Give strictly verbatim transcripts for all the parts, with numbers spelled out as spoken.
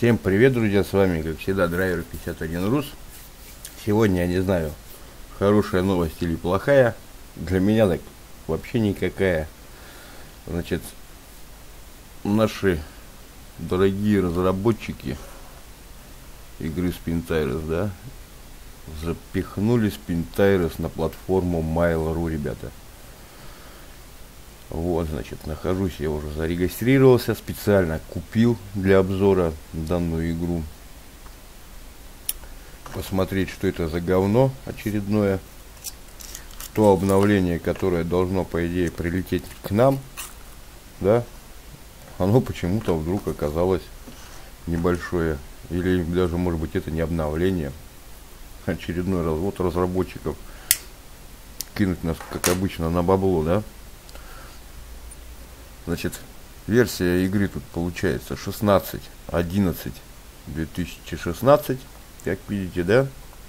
Всем привет, друзья, с вами, как всегда, Драйвер пятьдесят один Рус. Сегодня, я не знаю, хорошая новость или плохая. Для меня так вообще никакая. Значит, наши дорогие разработчики игры Spin Tires, да, запихнули Spin Tires на платформу Mail.ru, ребята. Вот, значит, нахожусь, я уже зарегистрировался, специально купил для обзора данную игру. Посмотреть, что это за говно очередное. То обновление, которое должно, по идее, прилететь к нам, да, оно почему-то вдруг оказалось небольшое. Или даже, может быть, это не обновление. Очередной развод разработчиков. Кинуть нас, как обычно, на бабло, да. Значит, версия игры тут получается шестнадцать одиннадцать две тысячи шестнадцать, как видите, да?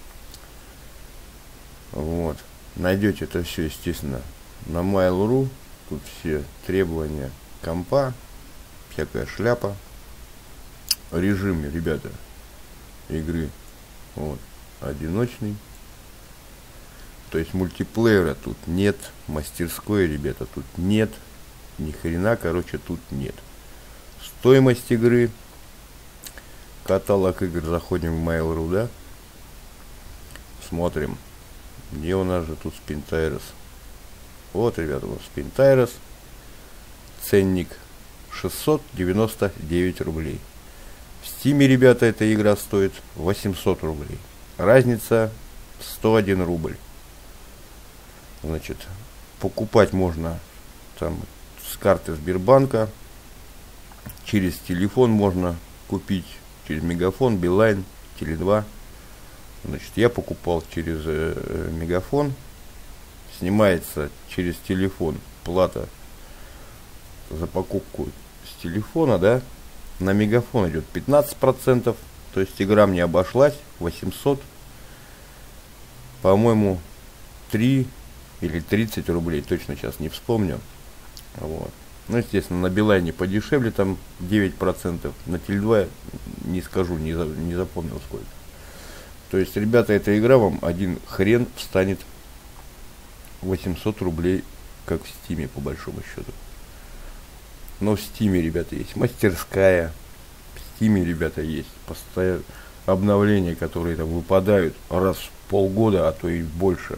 Вот. Найдете это все, естественно, на Mail.ru. Тут все требования компа, всякая шляпа. Режим, ребята, игры вот, одиночный. То есть мультиплеера тут нет, мастерской, ребята, тут нет. Ни хрена, короче, тут нет. Стоимость игры. Каталог игр. Заходим в Mail.ru, да? Смотрим. Где у нас же тут Spin Tires? Вот, ребята, вот Spin Tires. Ценник шестьсот девяносто девять рублей. В Стиме, ребята, эта игра стоит восемьсот рублей. Разница сто один рубль. Значит, покупать можно там с карты Сбербанка, через телефон можно купить, через Мегафон, Билайн, Теле два. Значит, я покупал через э, Мегафон. Снимается через телефон плата за покупку с телефона, да. На Мегафон идет пятнадцать процентов, то есть игра мне обошлась восемьсот, по-моему, три или тридцать рублей, точно сейчас не вспомню. Вот. Ну, естественно, на Билайне подешевле, там девять процентов, на Теле два не скажу, не, за, не запомнил сколько. То есть, ребята, эта игра вам один хрен встанет восемьсот рублей, как в Стиме, по большому счету. Но в Стиме, ребята, есть мастерская, в Стиме, ребята, есть постоянно обновления, которые там выпадают раз в полгода, а то и больше.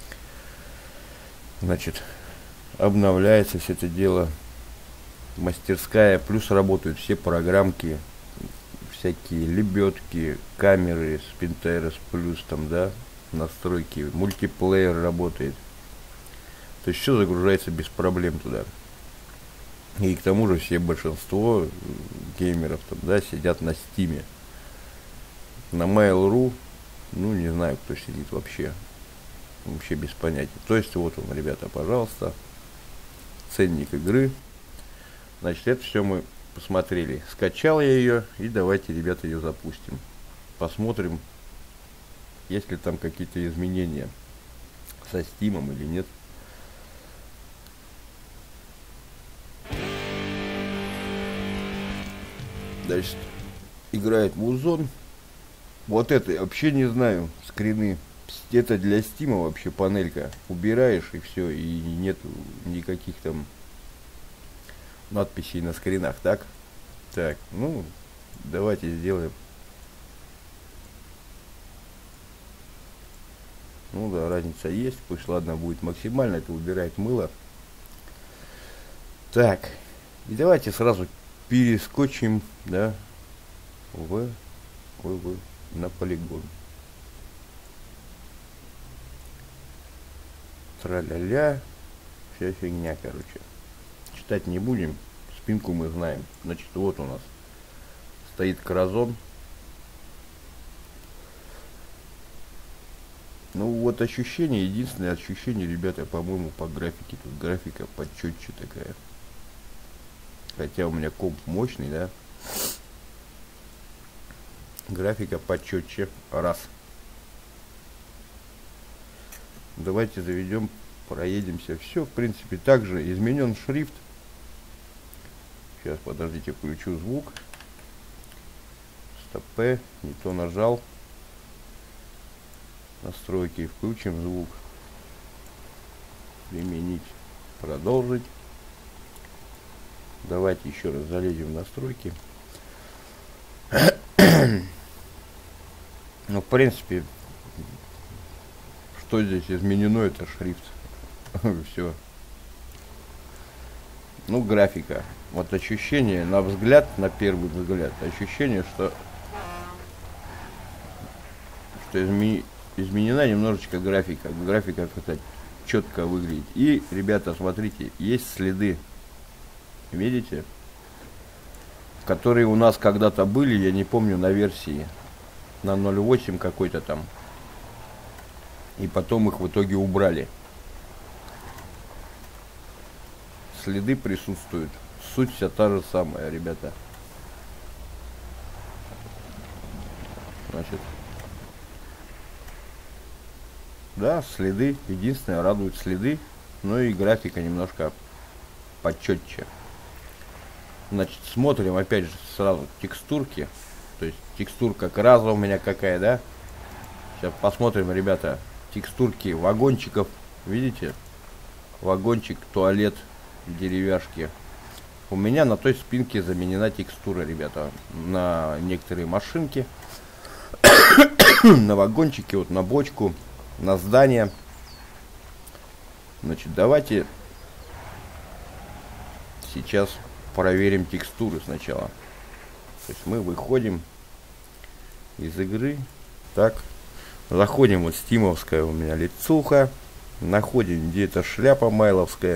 Значит, обновляется все это дело, мастерская, плюс работают все программки, всякие лебедки, камеры, Spin Tires плюс там, да, настройки, мультиплеер работает. То есть все загружается без проблем туда. И к тому же все большинство геймеров там, да, сидят на Стиме. На Mail.ru, ну не знаю, кто сидит вообще. Вообще без понятия. То есть вот он, ребята, пожалуйста. Ценник игры. Значит, это все мы посмотрели. Скачал я ее, и давайте, ребята, ее запустим. Посмотрим, есть ли там какие-то изменения со Стимом или нет. Значит, играет Warzone. Вот это я вообще не знаю, скрины. Это для Стима вообще панелька. Убираешь и все, и нет никаких там надписей на скринах, так? Так, ну, давайте сделаем. Ну да, разница есть. Пусть, ладно, будет максимально. Это убирает мыло. Так, и давайте сразу перескочим, да, в, в, в на полигон. Тра-ля-ля, вся фигня, короче. Читать не будем, спинку мы знаем. Значит, вот у нас стоит Кразон. Ну вот ощущение, единственное ощущение, ребята, по-моему, по графике. Тут графика почетче такая. Хотя у меня комп мощный, да. Графика почетче. Раз. Давайте заведем, проедемся. Все, в принципе, также изменен шрифт. Сейчас, подождите, включу звук. Это П, не то нажал. Настройки, включим звук. Применить, продолжить. Давайте еще раз залезем в настройки. Ну, в принципе, что здесь изменено, это шрифт. Все. Ну, графика. Вот ощущение, на взгляд, на первый взгляд, ощущение, что, что изме, изменена немножечко графика. Графика как-то четко выглядит. И, ребята, смотрите, есть следы. Видите? Которые у нас когда-то были, я не помню, на версии. На ноль восемь какой-то там. И потом их в итоге убрали. Следы присутствуют. Суть вся та же самая, ребята. Значит. Да, следы. Единственное, радуют следы. Ну и графика немножко почетче. Значит, смотрим опять же сразу текстурки. То есть текстурка краза у меня какая, да? Сейчас посмотрим, ребята. Текстурки вагончиков. Видите? Вагончик, туалет, деревяшки. У меня на той спинке заменена текстура, ребята. На некоторые машинки. На вагончике, вот на бочку. На здание. Значит, давайте сейчас проверим текстуры сначала. То есть мы выходим из игры. Так. Заходим, вот стимовская у меня лицуха. Находим, где эта шляпа майловская.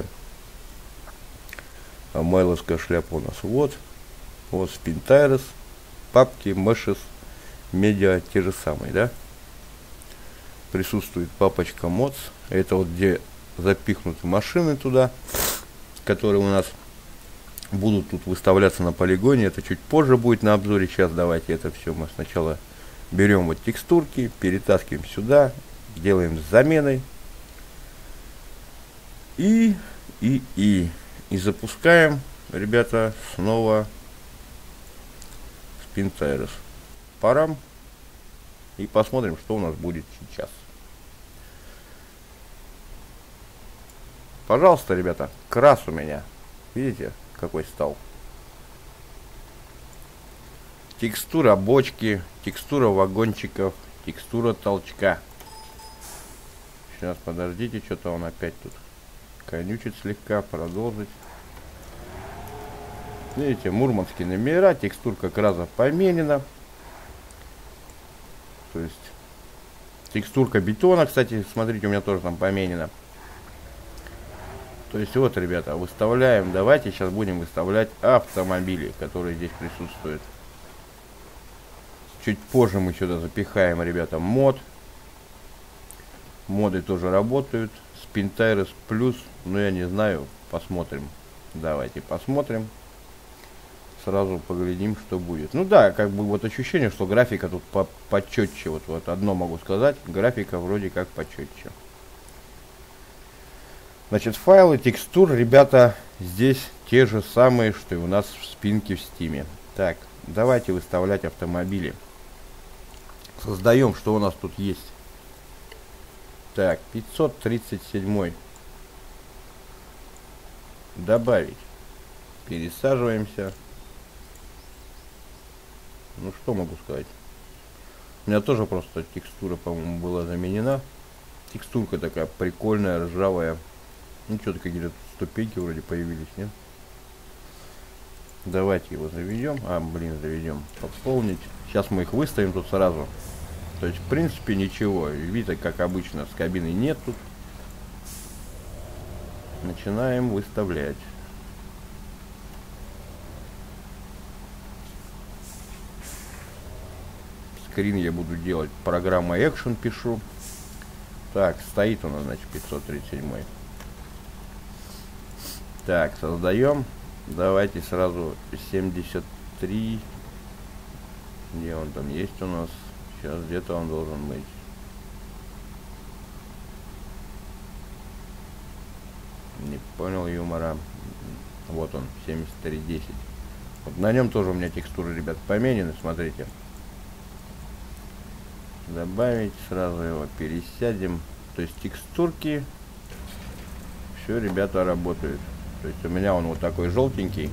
А майловская шляпа у нас вот. Вот Spintires. Папки, Meshes, медиа те же самые, да? Присутствует папочка Mods. Это вот где запихнуты машины туда, которые у нас будут тут выставляться на полигоне. Это чуть позже будет на обзоре. Сейчас давайте это все мы сначала берем вот текстурки, перетаскиваем сюда, делаем с заменой. И, и, и. И запускаем, ребята, снова Spintires. Парам. И посмотрим, что у нас будет сейчас. Пожалуйста, ребята, крас у меня. Видите, какой стал? Текстура бочки, текстура вагончиков, текстура толчка. Сейчас, подождите, что-то он опять тут конючит слегка. Продолжить. Видите, мурманские номера, текстурка краза поменена. То есть текстурка бетона, кстати, смотрите, у меня тоже там поменена. То есть вот, ребята, выставляем. Давайте сейчас будем выставлять автомобили, которые здесь присутствуют. Чуть позже мы сюда запихаем, ребята, мод. Моды тоже работают. Spintires плюс, ну я не знаю, посмотрим. Давайте посмотрим. Сразу поглядим, что будет. Ну да, как бы вот ощущение, что графика тут по почетче. Вот, вот одно могу сказать, графика вроде как почетче. Значит, файлы текстур, ребята, здесь те же самые, что и у нас в спинке в Steam. Так, давайте выставлять автомобили. Создаем, что у нас тут есть. Так, пятьсот тридцать семь. Добавить. Пересаживаемся. Ну, что могу сказать? У меня тоже просто текстура, по-моему, была заменена. Текстурка такая прикольная, ржавая. Ну, что-то какие-то ступеньки вроде появились, нет? Давайте его заведем. А, блин, заведем. Пополнить. Сейчас мы их выставим тут сразу. То есть, в принципе, ничего. Вида, как обычно, с кабиной нет тут. Начинаем выставлять. Скрин я буду делать. Программа Action пишу. Так, стоит у нас, значит, пятьсот тридцать семь. Так, создаем. Давайте сразу семьдесят три. Где он там есть у нас? Сейчас где-то он должен быть. Не понял юмора. Вот он, семьдесят три десять. Вот на нем тоже у меня текстуры, ребят, поменены, смотрите. Добавить, сразу его пересядем. То есть текстурки, все, ребята, работают. То есть у меня он вот такой желтенький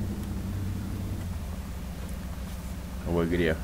в игре.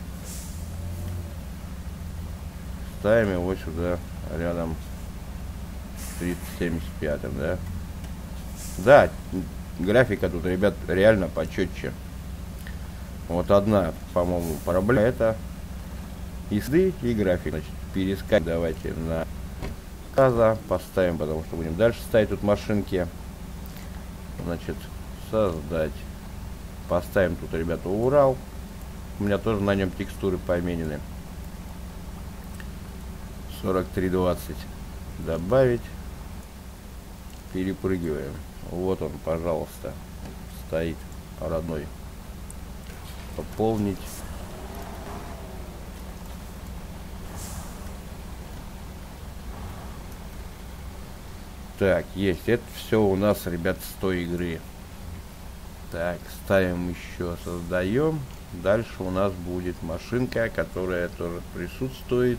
Ставим его сюда рядом с тридцать семьдесят пятым, да? Да, графика тут, ребят, реально почетче. Вот одна, по-моему, проблема — это езды и график. Значит, перескать давайте на каза поставим, потому что будем дальше ставить тут машинки. Значит, создать. Поставим тут, ребята, Урал. У меня тоже на нем текстуры поменены. сорок три двадцать. Добавить. Перепрыгиваем. Вот он, пожалуйста, стоит родной. Пополнить. Так, есть. Это все у нас, ребят, с той игры. Так, ставим еще, создаем. Дальше у нас будет машинка, которая тоже присутствует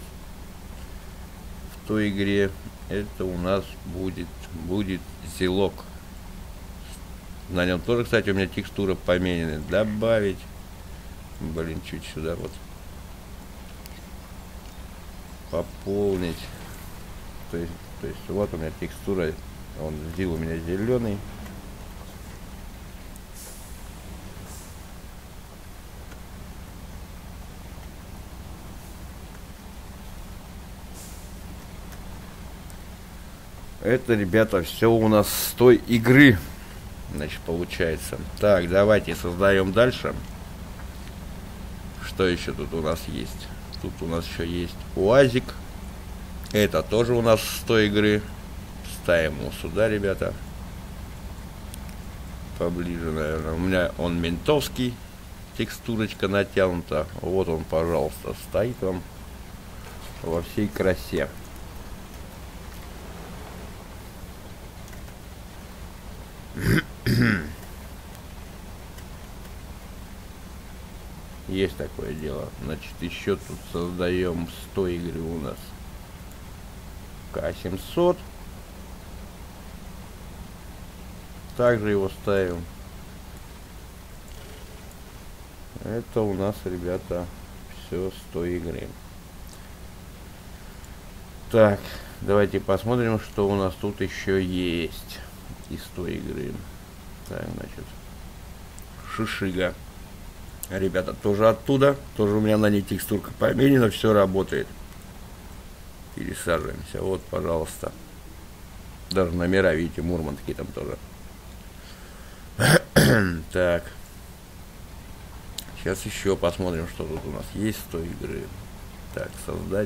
в той игре. Это у нас будет, будет Зилок. На нем тоже, кстати, у меня текстура поменены. Добавить. Блин, чуть сюда вот. Пополнить. То есть, то есть вот у меня текстура. Он Зил у меня зеленый. Это, ребята, все у нас с той игры, значит, получается. Так, давайте создаем дальше. Что еще тут у нас есть? Тут у нас еще есть УАЗик. Это тоже у нас с той игры. Ставим его сюда, ребята. Поближе, наверное. У меня он ментовский. Текстурочка натянута. Вот он, пожалуйста, стоит вам во всей красе. Есть такое дело. Значит, еще тут создаем с той игры у нас К семьсот. Также его ставим. Это у нас, ребята, все с той игры. Так, давайте посмотрим, что у нас тут еще есть из той игры. Так, значит, Шишига. Ребята, тоже оттуда. Тоже у меня на ней текстурка поменена. Все работает. Пересаживаемся. Вот, пожалуйста. Даже номера, видите, мурманские там тоже. Так. Сейчас еще посмотрим, что тут у нас есть с той игры. Так, создать.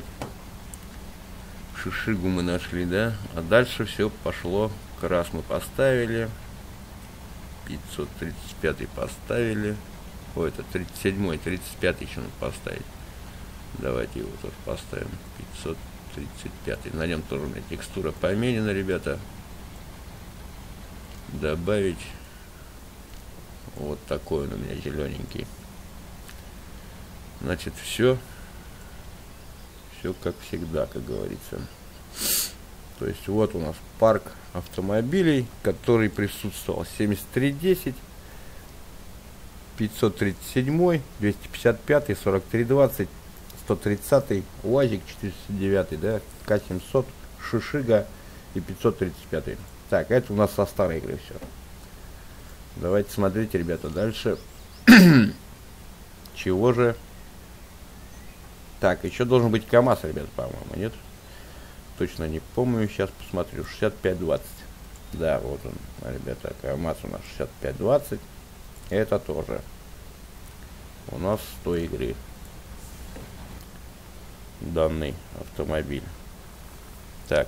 Шишигу мы нашли, да? А дальше все пошло. Крас мы поставили. пятьсот тридцать пятый поставили. Ой, это тридцать седьмой, тридцать пятый еще надо поставить. Давайте его тоже поставим. пятьсот тридцать пятый. На нем тоже у меня текстура поменена, ребята. Добавить. Вот такой он у меня зелененький. Значит, все. Все как всегда, как говорится. То есть вот у нас парк автомобилей, который присутствовал. семьдесят три десять, пятьсот тридцать семь, двести пятьдесят пять, сорок три двадцать, сто тридцать, УАЗик четыреста девять, да, К семьсот, Шишига и пятьсот тридцать пять. Так, это у нас со старой игры все. Давайте смотрите, ребята, дальше. Чего же? Так, еще должен быть КамАЗ, ребят, по-моему, нет? Точно не помню, сейчас посмотрю. шестьдесят пять двадцать. Да, вот он, ребята, КамАЗ у нас шестьдесят пять двадцать. Это тоже у нас с той игры данный автомобиль. Так,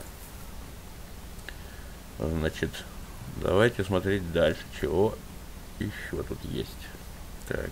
значит, давайте смотреть дальше, чего еще тут есть. Так,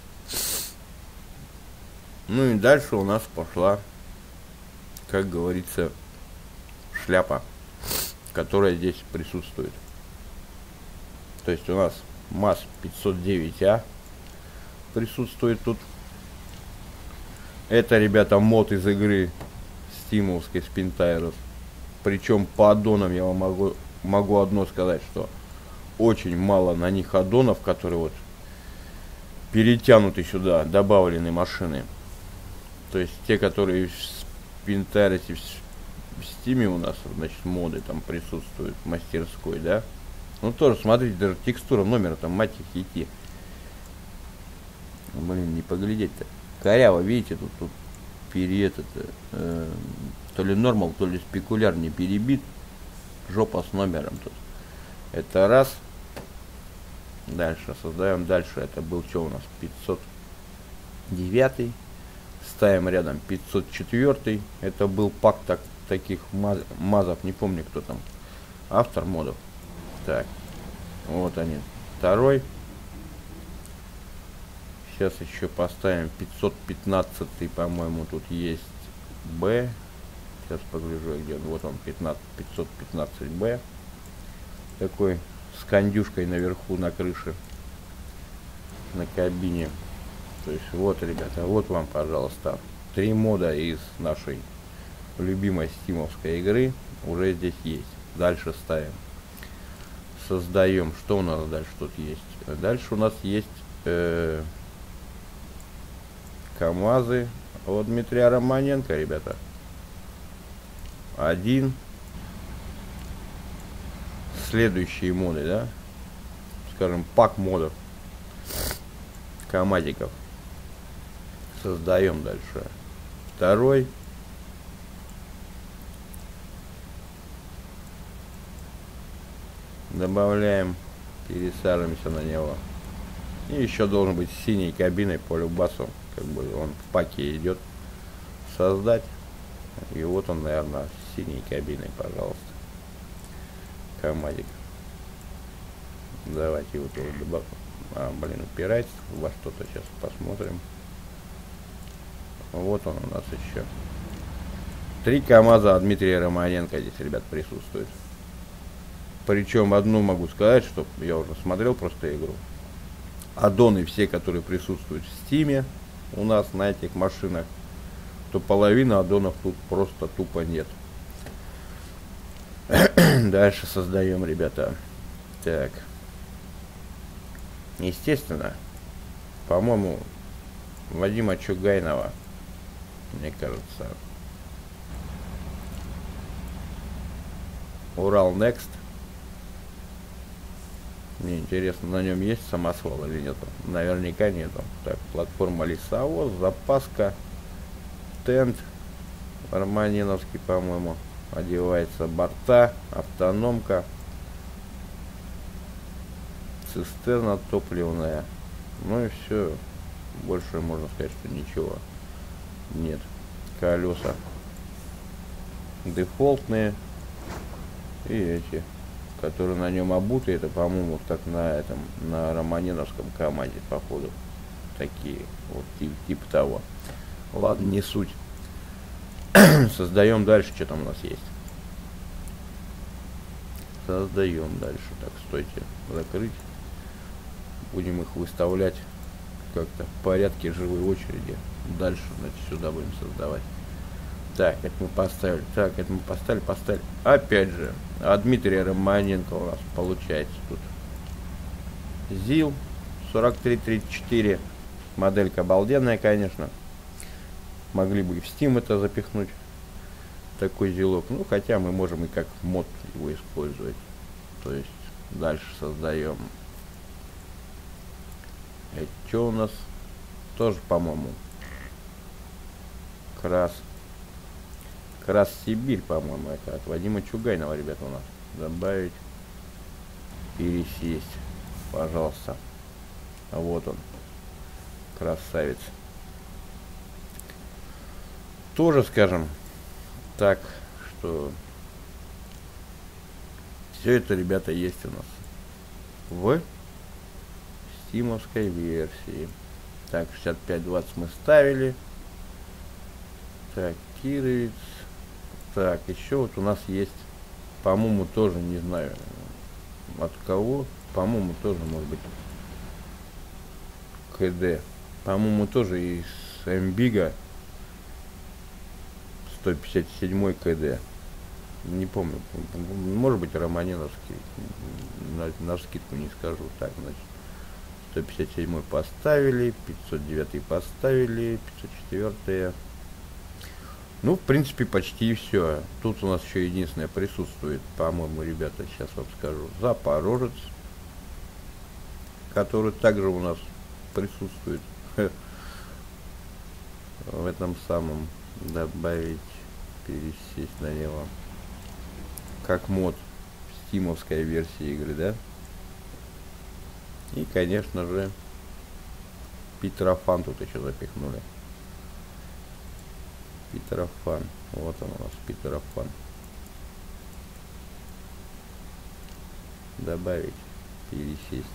ну и дальше у нас пошла, как говорится, шляпа, которая здесь присутствует. То есть у нас МАЗ пятьсот девять А присутствует тут. Это, ребята, мод из игры стимовской Spintaurus. Причем по аддонам я вам могу, могу одно сказать, что очень мало на них аддонов, которые вот перетянуты сюда, добавлены машины. То есть те, которые в Spintaurus и в стиме у нас, значит, моды там присутствуют в мастерской, да. Ну тоже, смотрите, даже текстура номера там, мать их идти. Блин, не поглядеть-то. Коряво, видите, тут, тут перед это, э, то ли нормал, то ли спекуляр не перебит. Жопа с номером тут. Это раз. Дальше создаем. Дальше это был что у нас? пятьсот девятый. Ставим рядом пятьсот четвёртый. Это был пак так, таких маз, мазов. Не помню, кто там. Автор модов. Так. Вот они. Второй. Сейчас еще поставим пятьсот пятнадцатый, по-моему, тут есть Б. Сейчас погляжу, где он. Вот он, пятьсот пятнадцать Б. Такой с кондюшкой наверху на крыше. На кабине. То есть вот, ребята, вот вам, пожалуйста, три мода из нашей любимой стимовской игры уже здесь есть. Дальше ставим. Создаем. Что у нас дальше тут есть? Дальше у нас есть э, КамАЗы от Дмитрия Романенко, ребята. Один. Следующие моды, да? Скажем, пак модов. КамАЗиков. Создаем дальше. Второй. Добавляем. Пересаживаемся на него. И еще должен быть синей кабиной по любасу. Как бы он в паке идет. Создать. И вот он, наверное, с синей кабиной, пожалуйста. КамАЗик. Давайте вот его добавим. А, блин, упирается во что-то. Сейчас посмотрим. Вот он у нас еще. Три КамАЗа от Дмитрия Романенко здесь, ребят, присутствует. Причем одну могу сказать, что я уже смотрел просто игру. Аддоны все, которые присутствуют в стиме у нас на этих машинах, то половина аддонов тут просто тупо нет. Дальше создаем, ребята. Так. Естественно, по-моему, Вадима Чугайнова, мне кажется, Урал Next. Мне интересно, на нем есть самосвал или нету? Наверняка нету. Так, платформа Лесовоз, запаска, тент Романеновский, по-моему, одевается, борта, автономка, цистерна топливная. Ну и все. Больше можно сказать, что ничего нет. Колеса дефолтные. И эти, которые на нем обуты, это, по-моему, как на этом, на Романеновском КамАЗе, походу. Такие, вот, тип, типа того. Ладно, не суть. Создаем дальше, что там у нас есть. Создаем дальше. Так, стойте, закрыть. Будем их выставлять как-то в порядке живой очереди. Дальше, значит, сюда будем создавать. Так, это мы поставили. Так, это мы поставили, поставили. Опять же, от Дмитрия Романенко у нас получается тут ЗИЛ сорок три тридцать четыре. Моделька обалденная, конечно. Могли бы и в Steam это запихнуть. Такой ЗИЛок. Ну, хотя мы можем и как мод его использовать. То есть, дальше создаем. Это что у нас? Тоже, по-моему, Крас. Крас Сибирь, по-моему, это от Вадима Чугайнова, ребята, у нас. Добавить. Пересесть. Пожалуйста. Вот он. Красавец. Тоже, скажем так, что все это, ребята, есть у нас в стимовской версии. Так, шестьдесят пять двадцать мы ставили. Так, Кировец. Так, еще вот у нас есть, по-моему, тоже, не знаю от кого, по-моему, тоже, может быть, КД. По-моему, тоже из Эмбига сто пятьдесят семь КД. Не помню, может быть романеновский, на, на скидку не скажу. Так, значит, сто пятьдесят семь поставили, пятьсот девять поставили, пятьсот четыре. Ну, в принципе, почти все. Тут у нас еще единственное присутствует, по-моему, ребята, сейчас вам скажу, Запорожец, который также у нас присутствует в этом самом, добавить, пересесть на него, как мод в стимовской версии игры, да? И, конечно же, Петрофан тут еще запихнули. Петрофан. Вот он у нас, Петрофан. Добавить, пересесть.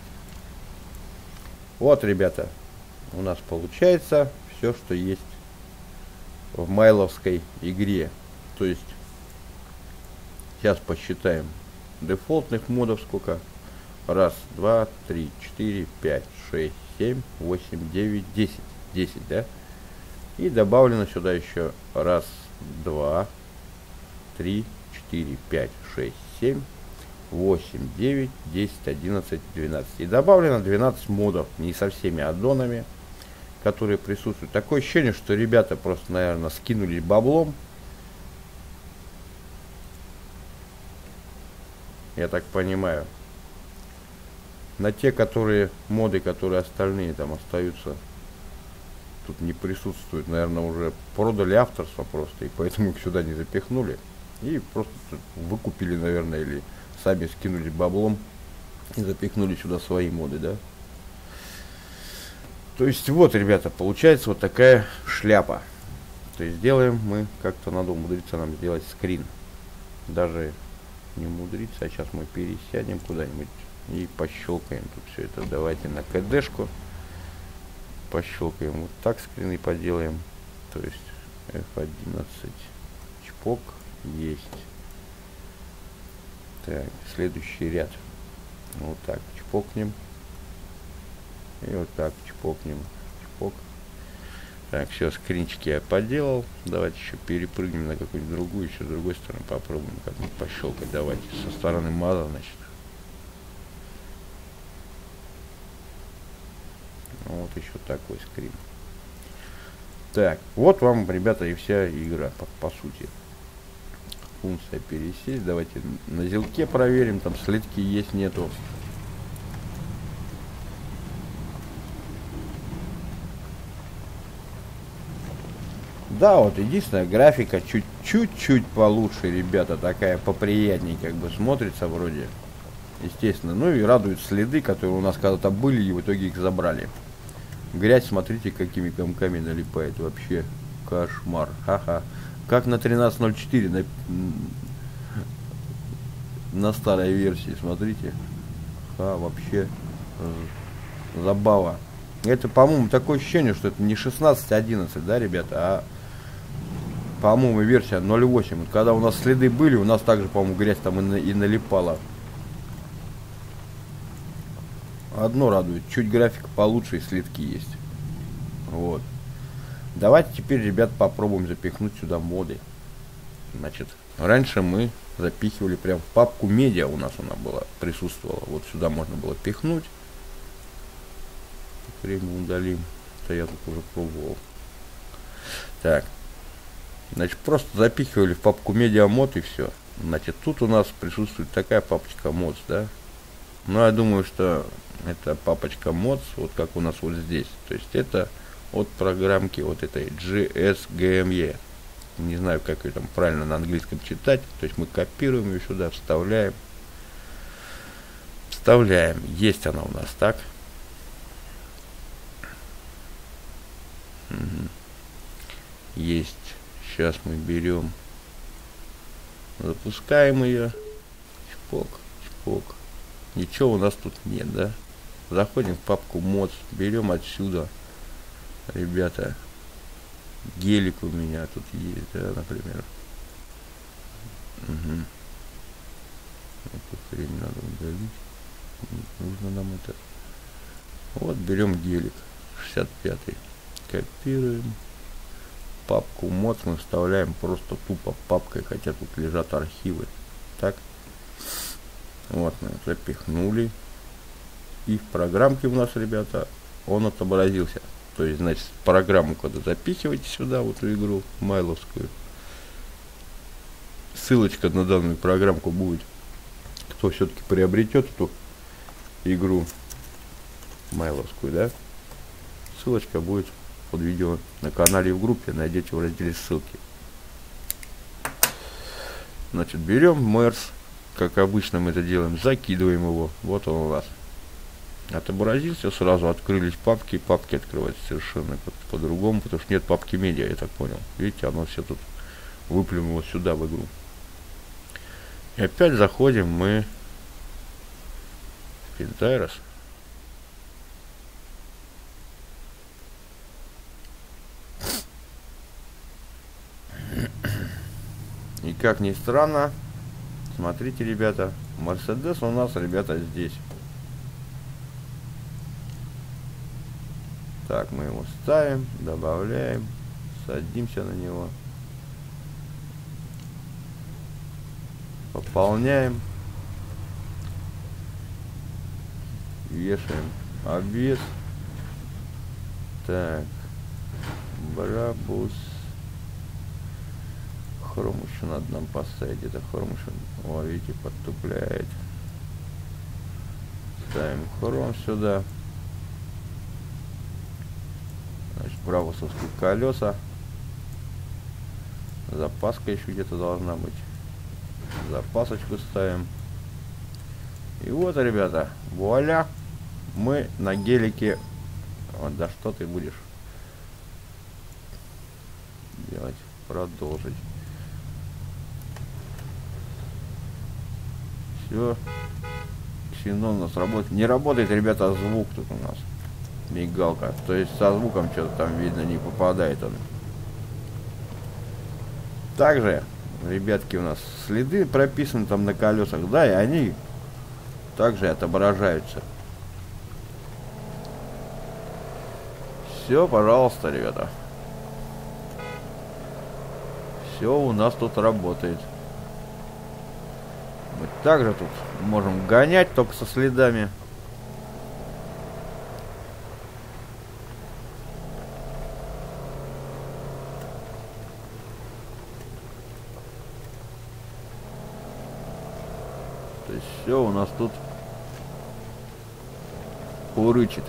Вот, ребята, у нас получается все, что есть в майловской игре. То есть, сейчас посчитаем дефолтных модов сколько. Раз, два, три, четыре, пять, шесть, семь, восемь, девять, десять. Десять, да? И добавлено сюда еще раз, два, три, четыре, пять, шесть, семь, восемь, девять, десять, одиннадцать, двенадцать. И добавлено двенадцать модов, не со всеми аддонами, которые присутствуют. Такое ощущение, что ребята просто, наверное, скинули баблом. Я так понимаю. На те, которые моды, которые остальные там остаются, тут не присутствуют, наверное, уже продали авторство просто, и поэтому их сюда не запихнули. И просто выкупили, наверное, или сами скинули баблом и запихнули сюда свои моды, да. То есть вот, ребята, получается вот такая шляпа. То есть делаем мы, как-то надо умудриться нам сделать скрин. Даже не умудриться, а сейчас мы пересядем куда-нибудь и пощелкаем тут все это. Давайте на КДшку пощелкаем, вот так скрины поделаем. То есть эф одиннадцать, чпок, есть. Так, следующий ряд. Вот так чпокнем. И вот так чпокнем. Чпок. Так, все, скринчики я поделал. Давайте еще перепрыгнем на какую-нибудь другую, еще с другой стороны попробуем как-нибудь пощелкать. Давайте со стороны маза, значит. Вот еще такой скрин. Так, вот вам, ребята, и вся игра, по, по сути. Функция пересесть. Давайте на зелке проверим, там слитки есть, нету. Да, вот единственная графика чуть-чуть получше, ребята, такая поприятнее, как бы смотрится вроде. Естественно. Ну и радуют следы, которые у нас когда-то были, и в итоге их забрали. Грязь, смотрите, какими комками налипает. Вообще кошмар. Ха-ха. Как на тринадцать ноль четыре на, на старой версии, смотрите. Ха, вообще забава. Это, по-моему, такое ощущение, что это не шестнадцать одиннадцать, да, ребята, а, по-моему, версия ноль восемь. Вот когда у нас следы были, у нас также, по-моему, грязь там и, на, и налипала. Одно радует, чуть графика получше и следки есть. Вот. Давайте теперь, ребят, попробуем запихнуть сюда моды. Значит, раньше мы запихивали прям в папку медиа, у нас она была, присутствовала. Вот сюда можно было пихнуть. Время удалим. Это я тут уже пробовал. Так. Значит, просто запихивали в папку медиа мод и все. Значит, тут у нас присутствует такая папочка мод, да. Ну, я думаю, что это папочка mods, вот как у нас вот здесь. То есть это от программки вот этой джи эс джи эм и. Не знаю, как ее там правильно на английском читать. То есть мы копируем ее сюда, вставляем. Вставляем. Есть она у нас, так? Угу. Есть. Сейчас мы берем. Запускаем ее. Чпок, чпок. Ничего у нас тут нет, да? Заходим в папку mods, берем отсюда, ребята, гелик у меня тут есть, да, например. Угу. Эту хрень надо удалить. Не нужно нам это. Вот берем гелик шестьдесят пятый, копируем, папку мод мы вставляем просто тупо папкой, хотя тут лежат архивы. Так. Вот мы запихнули. И в программке у нас, ребята, он отобразился. То есть, значит, программу, когда запихиваете сюда, вот в игру майловскую, ссылочка на данную программку будет. Кто все-таки приобретет эту игру майловскую, да? Ссылочка будет под видео на канале и в группе. Найдете в разделе ссылки. Значит, берем мерс, как обычно мы это делаем, закидываем его. Вот он у нас отобразился, сразу открылись папки, папки открываются совершенно по-другому, потому что нет папки медиа, я так понял. Видите, оно все тут выплюнуло сюда в игру. И опять заходим мы в Pentairus. И как ни странно, смотрите, ребята, Мерседес у нас, ребята, здесь. Так, мы его ставим, добавляем, садимся на него, пополняем, вешаем обвес. Так, Брабус. Хром еще надо нам поставить, где-то хром еще, о, видите, подтупляет. Ставим хром сюда. Значит, брабусовские колеса. Запаска еще где-то должна быть. Запасочку ставим. И вот, ребята, вуаля, мы на гелике. Вот, да что ты будешь делать? Продолжить. Все. Ксенон у нас работает. Не работает, ребята, звук тут у нас. Мигалка. То есть со звуком что-то там видно, не попадает он. Также, ребятки, у нас следы прописаны там на колесах, да, и они также отображаются. Все, пожалуйста, ребята. Все у нас тут работает. Мы также тут можем гонять только со следами. То есть все у нас тут урычит.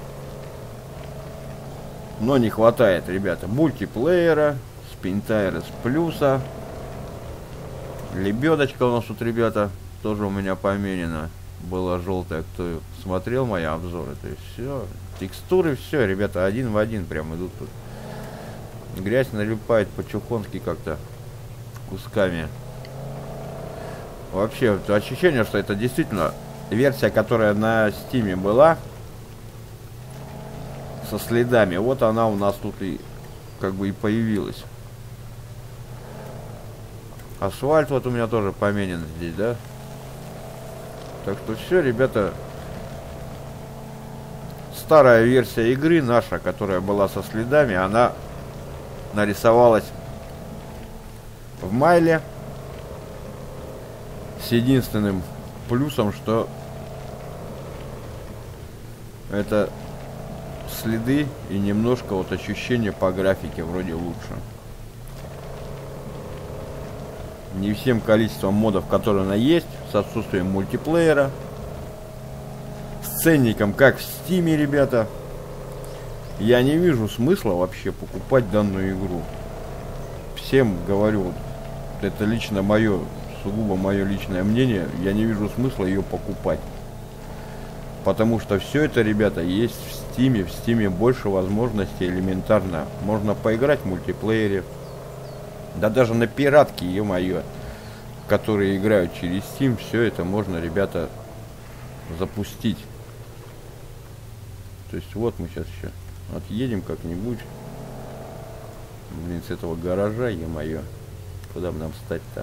Но не хватает, ребята, мультиплеера, Pentairus плюса. Лебедочка у нас тут, ребята, тоже у меня поменена. Была желтая, кто смотрел мои обзоры. То есть все, текстуры, все, ребята, один в один прям идут тут. Грязь налипает по-чухонски как-то кусками. Вообще, ощущение, что это действительно версия, которая на Steam была, со следами. Вот она у нас тут и как бы и появилась. Асфальт вот у меня тоже поменен здесь, да? Так что все, ребята. Старая версия игры наша, которая была со следами, она нарисовалась в майле. С единственным плюсом, что это следы и немножко вот ощущение по графике вроде лучше. Не всем количеством модов, которые она есть, с отсутствием мультиплеера, с ценником, как в Стиме, ребята, я не вижу смысла вообще покупать данную игру. Всем говорю, вот, это лично мое, сугубо мое личное мнение, я не вижу смысла ее покупать. Потому что все это, ребята, есть в Стиме. В Стиме больше возможностей элементарно. Можно поиграть в мультиплеере. Да даже на пиратке, ё-моё, которые играют через Steam, все это можно, ребята, запустить. То есть вот мы сейчас еще отъедем как-нибудь. Блин, с этого гаража, ё-моё. Куда бы нам встать-то?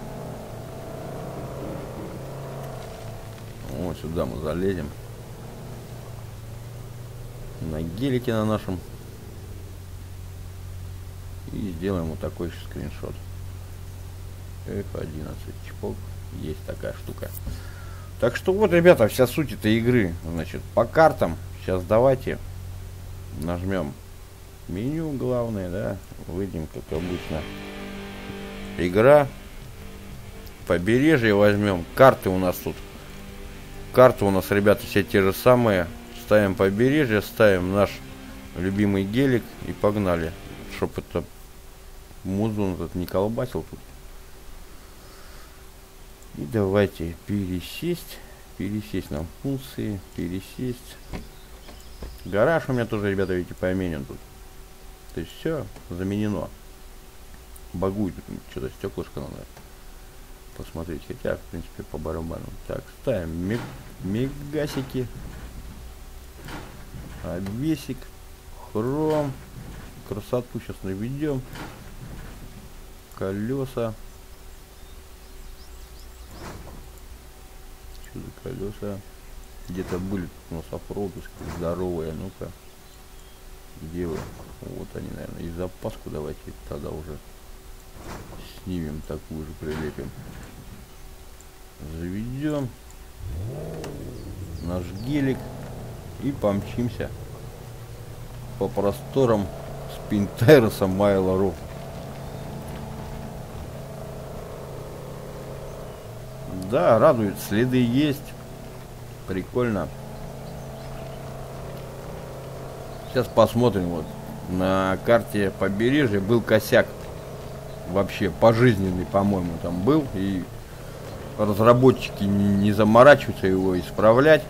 Вот сюда мы залезем. На гелике на нашем. И сделаем вот такой скриншот. эф одиннадцать. Чпок. Есть такая штука. Так что вот, ребята, вся суть этой игры. Значит, по картам. Сейчас давайте нажмем меню главное, да. Выйдем, как обычно. Игра. Побережье возьмем. Карты у нас тут. Карты у нас, ребята, все те же самые. Ставим побережье, ставим наш любимый гелик и погнали. Чтоб это музон этот не колбасил тут. И давайте пересесть. Пересесть нам функции. Пересесть. Гараж у меня тоже, ребята, видите, поменен тут. То есть все заменено. Багует что-то стеклышко надо посмотреть. Хотя, в принципе, по барабану. Так, ставим мег мегасики. Обвесик. Хром. Красоту сейчас наведем. Колеса. Что за колеса? Где-то были у нас оффроудовские здоровые. Ну-ка. Где вы? Вот они, наверное. И запаску давайте тогда уже снимем, такую же прилепим. Заведем наш гелик и помчимся по просторам Спинтайроса Майлору. Да, радует, следы есть. Прикольно. Сейчас посмотрим. Вот на карте побережья был косяк. Вообще пожизненный, по-моему, там был. И разработчики не, не заморачиваются его исправлять.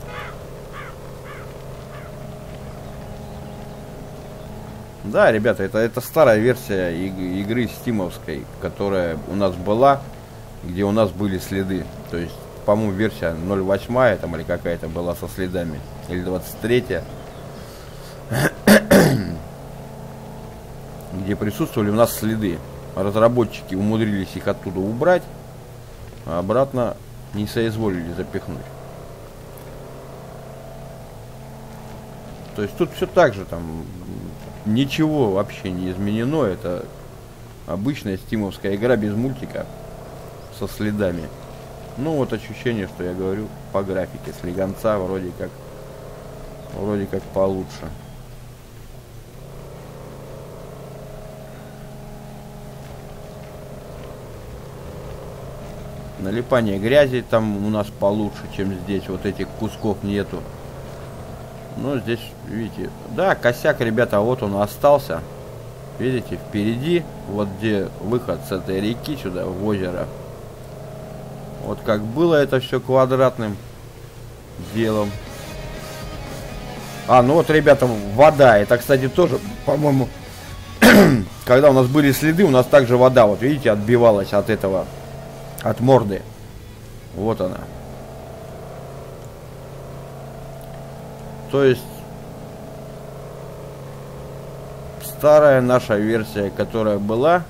Да, ребята, это, это старая версия иг игры стимовской, которая у нас была, где у нас были следы. То есть, по-моему, версия ноль восемь там или какая-то была со следами. Или двадцать третья. Где присутствовали у нас следы. Разработчики умудрились их оттуда убрать, а обратно не соизволили запихнуть. То есть тут все так же, там ничего вообще не изменено. Это обычная стимовская игра без мультика со следами. Ну вот ощущение, что я говорю по графике. Слегонца вроде как вроде как получше. Налипание грязи там у нас получше, чем здесь. Вот этих кусков нету. Ну, здесь, видите, да, косяк, ребята, вот он остался. Видите, впереди, вот где выход с этой реки сюда, в озеро. Вот как было это все квадратным делом. А, ну вот, ребята, вода. Это, кстати, тоже, по-моему, когда у нас были следы, у нас также вода, вот видите, отбивалась от этого. От морды. Вот она. То есть старая наша версия, которая была.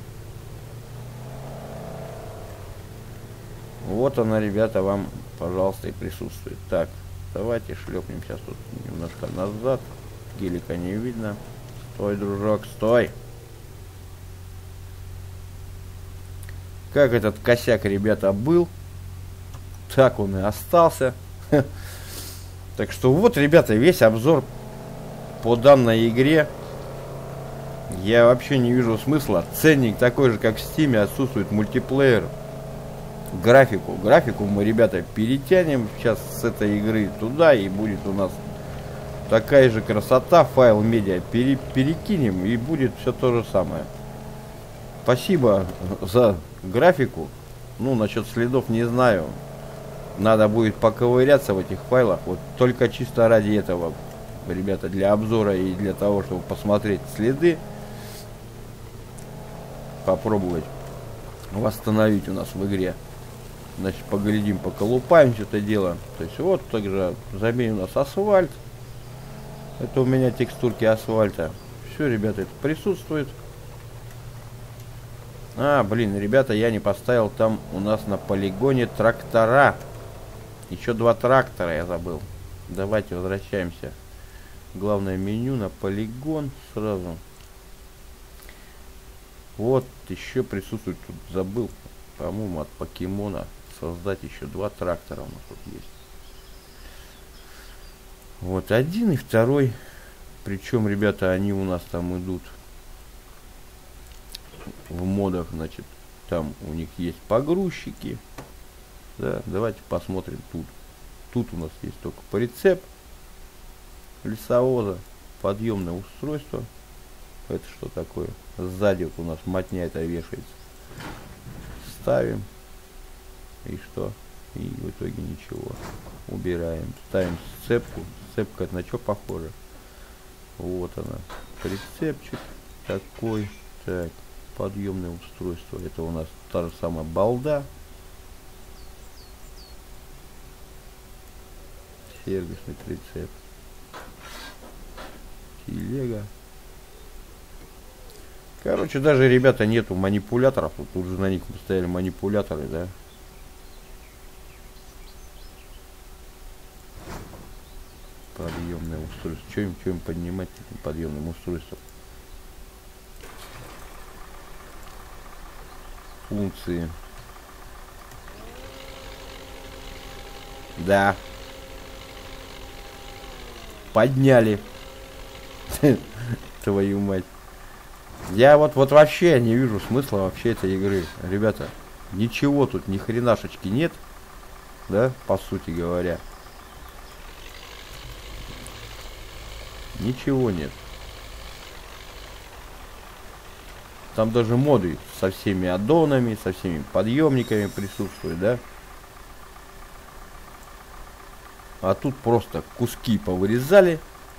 Вот она, ребята, вам, пожалуйста, и присутствует. Так, давайте шлепнем сейчас тут немножко назад. Гелика не видно. Стой, дружок, стой. Как этот косяк, ребята, был, так он и остался. Так что вот, ребята, весь обзор по данной игре. Я вообще не вижу смысла. Ценник такой же, как в Steam, отсутствует мультиплеер. Графику. Графику мы, ребята, перетянем сейчас с этой игры туда, и будет у нас такая же красота. Файл медиа пере перекинем, и будет все то же самое. Спасибо за графику. Ну, насчет следов не знаю. Надо будет поковыряться в этих файлах. Вот только чисто ради этого, ребята, для обзора и для того, чтобы посмотреть следы. Попробовать восстановить у нас в игре. Значит, поглядим, поколупаем все это дело. То есть вот также заменим у нас асфальт. Это у меня текстурки асфальта. Все, ребята, это присутствует. А, блин, ребята, я не поставил там у нас на полигоне трактора. Еще два трактора я забыл. Давайте возвращаемся. Главное меню на полигон сразу. Вот еще присутствует, тут забыл, по-моему, от покемона создать еще два трактора у нас тут есть. Вот один и второй. Причем, ребята, они у нас там идут в модах, значит, там у них есть погрузчики. Да, давайте посмотрим тут. Тут у нас есть только прицеп лесовоза, подъемное устройство. Это что такое? Сзади вот у нас мотня это вешается. Ставим. И что? И в итоге ничего. Убираем. Ставим сцепку. Сцепка это на что похоже? Вот она. Прицепчик такой. Так. Подъемное устройство. Это у нас та же самая балда. Сервисный прицеп. Телега. Короче, даже, ребята, нету манипуляторов. Вот тут же на них стояли манипуляторы, да. Подъемное устройство. Что им, что им поднимать этим подъемным устройством? Функции. Да. Подняли. Твою мать. Я вот, вот вообще не вижу смысла вообще этой игры. Ребята, ничего тут, ни хренашечки нет. Да, по сути говоря. Ничего нет. Там даже моды со всеми аддонами, со всеми подъемниками присутствуют, да. А тут просто куски повырезали.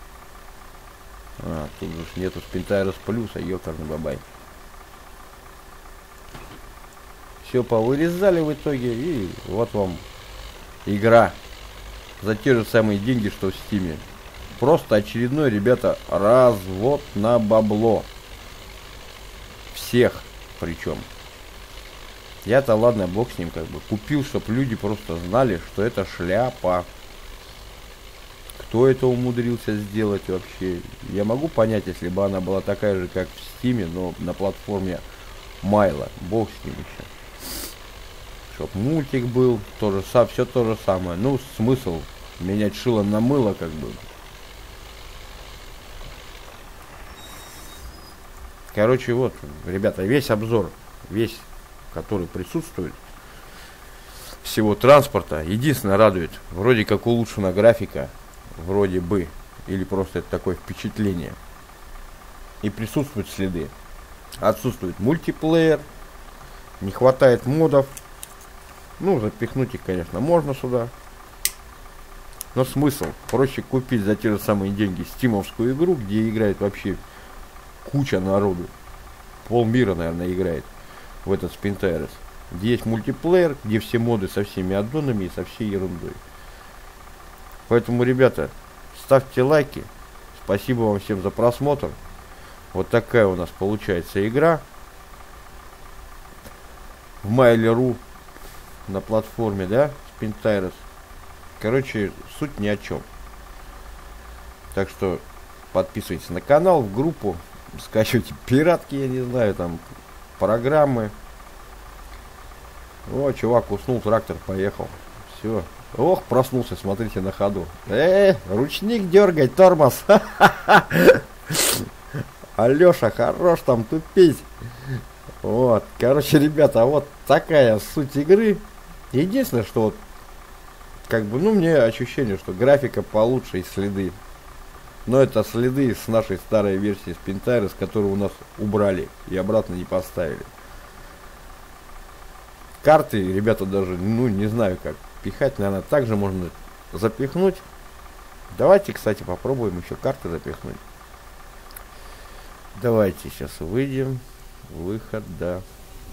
А, тут же нету Spintaris плюса, ёкарный бабай. Все повырезали в итоге, и вот вам игра за те же самые деньги, что в Стиме. Просто очередной, ребята, развод на бабло. Всех причем. Я-то ладно, бог с ним как бы. Купил, чтобы люди просто знали, что это шляпа. Кто это умудрился сделать вообще? Я могу понять, если бы она была такая же, как в Стиме, но на платформе Майла. Бог с ним еще. Чтоб мультик был, тоже, все то же самое. Ну, смысл менять шило на мыло, как бы. Короче, вот, ребята, весь обзор, весь, который присутствует, всего транспорта, единственное радует, вроде как улучшена графика, вроде бы, или просто это такое впечатление. И присутствуют следы. Отсутствует мультиплеер, не хватает модов. Ну, запихнуть их, конечно, можно сюда. Но смысл? Проще купить за те же самые деньги стимовскую игру, где играет вообще куча народу. Полмира, наверное, играет в этот Spintaris. Где есть мультиплеер, где все моды со всеми аддонами и со всей ерундой. Поэтому, ребята, ставьте лайки. Спасибо вам всем за просмотр. Вот такая у нас получается игра. В Mail.ru на платформе, да, Spintaris. Короче, суть ни о чем. Так что подписывайтесь на канал, в группу. Скачивайте пиратки, я не знаю, там программы. О, чувак уснул, трактор поехал. Все. Ох, проснулся, смотрите на ходу. Э, ручник дергать, тормоз. Алеша, хорош там тупить. Вот, короче, ребята, вот такая суть игры. Единственное, что вот, как бы, ну, мне ощущение, что графика получше и следы. Но это следы с нашей старой версии Spintaris, которую у нас убрали и обратно не поставили. Карты, ребята, даже, ну, не знаю как пихать, наверное, также можно запихнуть. Давайте, кстати, попробуем еще карты запихнуть. Давайте сейчас выйдем. Выход, да.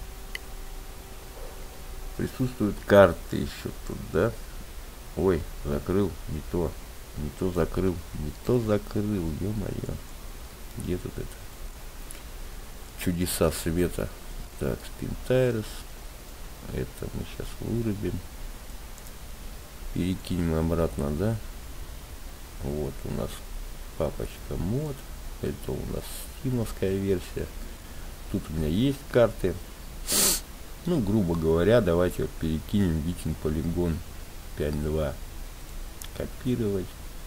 Присутствуют карты еще тут, да? Ой, закрыл, не то. Не то закрыл, не то закрыл, ё-моё. Где тут это? Чудеса света. Так, Spintaris. Это мы сейчас вырубим. Перекинем обратно, да? Вот у нас папочка мод. Это у нас стимовская версия. Тут у меня есть карты. Ну, грубо говоря, давайте вот перекинем Викинг полигон пять два. Копировать.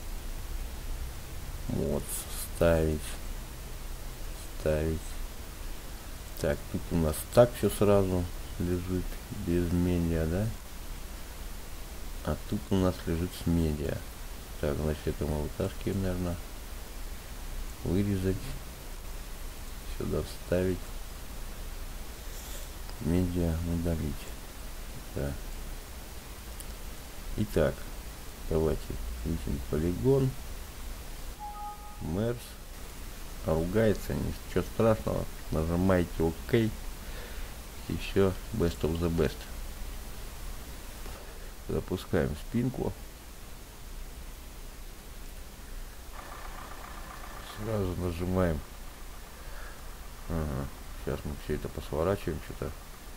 Вот, ставить. Ставить. Так, тут у нас так все сразу лежит, без медиа, да? А тут у нас лежит с медиа. Так, значит, это мы вытаскиваем, наверное. Вырезать. Сюда вставить. Медиа удалить. Да. Итак, давайте видим полигон. Мерс. Ругается, ничего страшного. Нажимаете ОК. И все, best of the best. Запускаем спинку. Сразу нажимаем. Ага. Сейчас мы все это посворачиваем. Что-то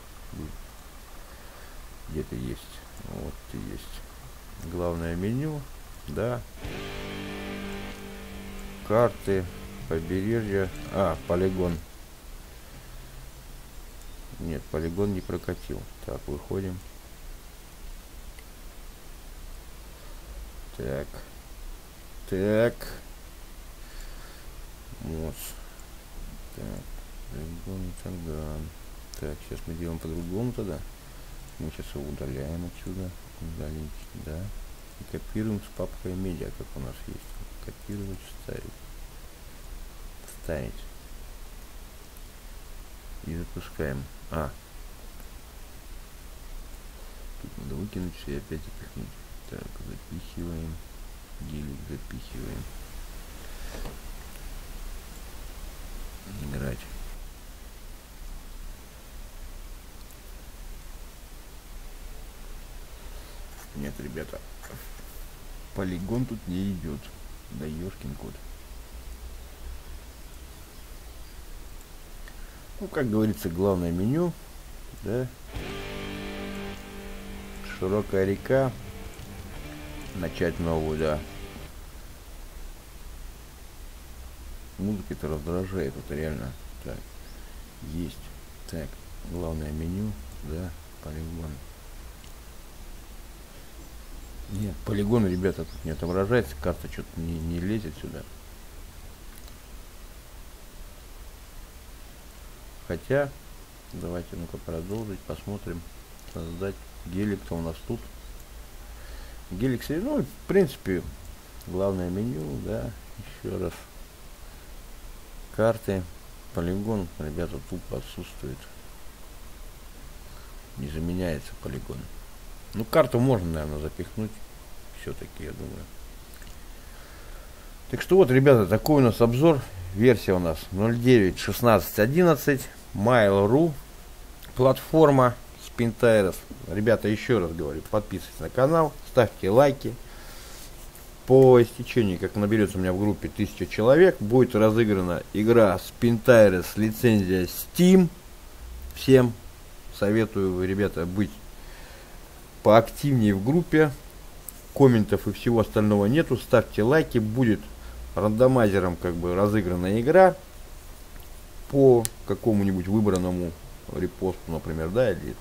где-то есть. Вот и есть. Главное меню. Да. Карты. Побережье. А, полигон. Нет, полигон не прокатил. Так, выходим. Так. Так. Вот. Так. Полигон тогда. Так, сейчас мы делаем по-другому тогда. Мы сейчас его удаляем отсюда. Удалить, да. И копируем с папкой медиа, как у нас есть. Копировать, вставить. Вставить. И запускаем. А. Тут надо выкинуть все и опять запихнуть. Так, запихиваем. Гелик запихиваем. Играть. Нет, ребята. Полигон тут не идет. Да ёшкин кот. Ну, как говорится, главное меню. Да. Широкая река. Начать новую, да. Музыка-то раздражает, это реально. Так, есть. Так, главное меню, да, полигон. Нет, полигон, ребята, тут не отображается, карта что-то не, не лезет сюда. Хотя, давайте ну-ка продолжить, посмотрим. Создать гелик-то у нас тут. Гелик, ну, в принципе, главное меню, да, еще раз. Карты, полигон, ребята, тупо отсутствует. Не заменяется полигон. Ну, карту можно, наверное, запихнуть. Все-таки, я думаю. Так что вот, ребята, такой у нас обзор. Версия у нас ноль девять шестнадцать одиннадцать. Mail.ru. Платформа Spintaeros. Ребята, еще раз говорю, подписывайтесь на канал, ставьте лайки. По истечении, как наберется у меня в группе тысяча человек, будет разыграна игра Spintaeros, лицензия Steam. Всем советую, ребята, быть поактивнее в группе. Комментов и всего остального нету. Ставьте лайки. Будет рандомайзером как бы разыграна игра по какому-нибудь выбранному репосту, например, да, или...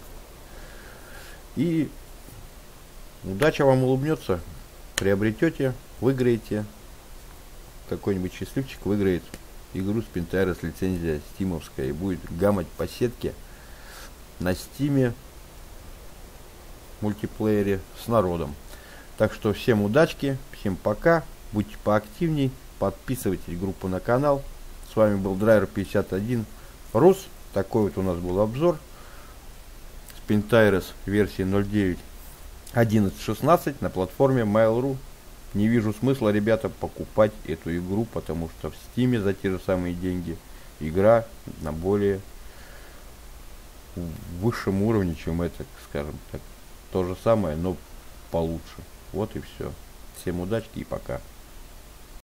И удача вам улыбнется. Приобретете, выиграете. Какой-нибудь счастливчик выиграет игру Spintaeros, лицензия стимовская, и будет гамать по сетке на стиме мультиплеере с народом. Так что всем удачки, всем пока, будьте поактивней, подписывайтесь в группу на канал. С вами был Драйвер пятьдесят один Рус. Такой вот у нас был обзор Spintaeros версии ноль девять одиннадцать шестнадцать на платформе Mail.ru. Не вижу смысла, ребята, покупать эту игру, потому что в Steam за те же самые деньги игра на более высшем уровне, чем это, скажем так. То же самое, но получше. Вот и все. Всем удачи и пока.